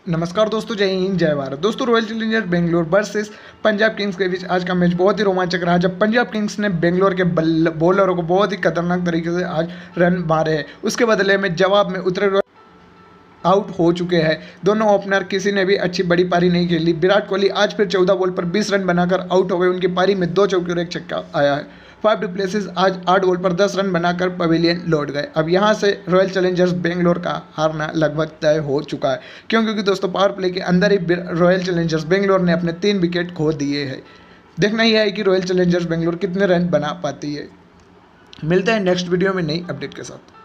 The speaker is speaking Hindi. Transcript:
नमस्कार दोस्तों, जय हिंद जय भारत। दोस्तों, Royal Challengers Bangalore versus Punjab Kings के बीच आज का मैच बहुत ही रोमांचक रहा, जब पंजाब किंग्स ने बेंगलोर के बॉलरों को बहुत ही खतरनाक तरीके से आज रन मारे हैं। उसके बदले में जवाब में उतरे आउट हो चुके हैं। दोनों ओपनर किसी ने भी अच्छी बड़ी पारी नहीं खेली। विराट कोहली आज फिर 14 बॉल पर 20 रन बनाकर आउट हो गए। उनकी पारी में 2 चौके और 1 छक्का आया है। फाइव डुप्लेसिस आज 8 बॉल पर 10 रन बनाकर पवेलियन लौट गए। अब यहां से रॉयल चैलेंजर्स बेंगलोर का हारना लगभग तय हो चुका है। क्योंकि दोस्तों, पावर प्ले के अंदर ही रॉयल चैलेंजर्स बेंगलोर ने अपने 3 विकेट खो दिए हैं। देखना ही है कि रॉयल चैलेंजर्स बेंगलोर कितने रन बना पाती है। मिलते हैं नेक्स्ट वीडियो में नई अपडेट के साथ।